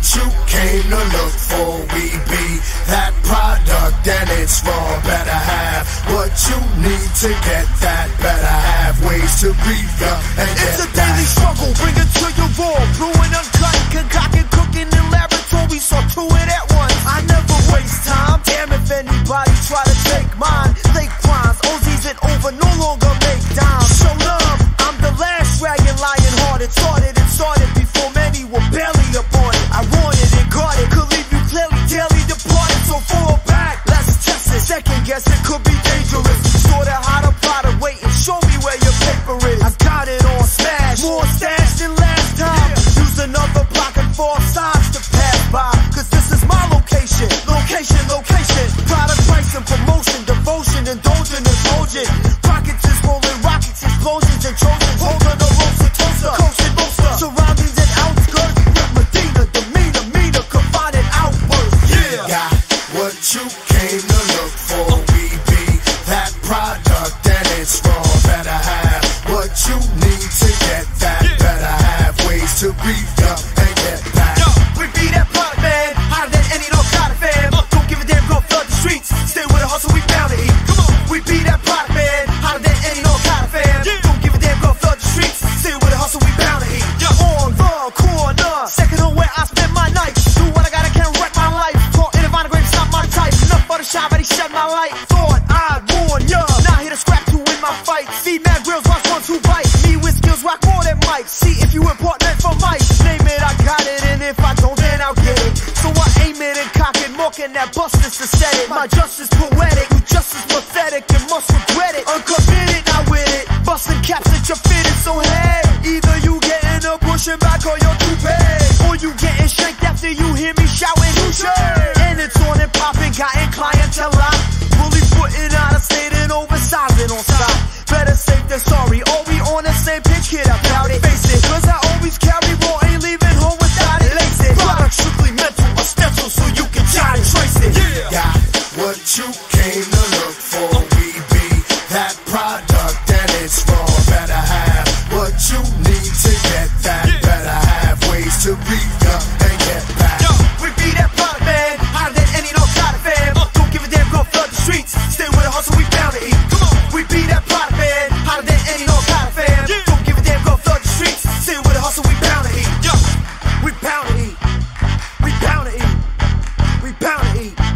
you came to look for. We be that product and it's raw. Better have what you need to get that. Better have ways to read up and get It's a that. daily struggle, bring it to your raw. Brewing uncut, concocting, cooking in laboratory. So through it at once, I never waste time. Damn if anybody try to take mine. Late crimes, Ozies and over, no longer make dimes. Show love, I'm the last dragon, lion hearted. It started before many were barely upon it. I wanted and got it, could leave you clearly daily departed. So fall back, let's test it. Second guess it could be dangerous. Sorta how to plot it, wait and show me where your paper is. I got it on smash, more stash than last time. Use another block and 4 sides to pass by. Cause this is my location, location. Product price and promotion, devotion, indulgent, indulgent. Rockets is rolling, rockets, explosions and Trojans. Holding the ropes and toaster, coast and boaster. Surroundings and outskirts, with Medina, demeanor, confined and outbursts. Yeah. Got what you came to look for. We be that product and it's raw. Better have what you need to get that. Better have ways to read up and get back. We be that product, man, hotter than any narcotic fam. Don't give a damn, go flood the streets. Stay with the hustle, we bound to eat. Come on. We be that product, man, hotter than any narcotic fam. Don't give a damn, go flood the streets. Stay with the hustle, we bound to eat. On the corner, second on where I spend my nights. Do what I gotta, can't wreck my life. Taught in a vine grape, not my type. Enough for the shot, but he shed my light. Thought I'd warn ya, now here to scrap 2 in my fight. See mad grills, watch 1, 2 bite. Me with skills, rock more than Mike. See if you import meant for Mike. Name it, I got it, and if I don't, then I'll get it. So I aim it and cock it, mocking that bustless aesthetic. My justice poetic, you justice pathetic, and must regret it. Uncommitted, not with it. Busting caps that you're fitted, so hey, either you getting a pushing back or you're too paid. Or you getting shanked after you hear me shouting, you shade. And it's on and popping, gotten clientele locked. Fully putting out a state and oversizing on stock. Better safe than sorry, are we on the same pitch, kid, about it. Face it, cause I always carry raw, ain't leaving home without it. Lace it, product strictly mental, a stencil so you can try and trace it. Got what you came to look for. We be that product and it's raw. Better have what you need to get that. Better have ways to read up and get back. We be that product, man, hotter than any narcotic fam. Don't give a damn, go flood the streets. Stay with the hustle, we bound to eat. Come on. We be that product, man, hotter than any narcotic fam. Don't give a damn, go flood the streets. Stay with the hustle, we bound to eat. We bound to eat. We bound to eat. We bound to eat.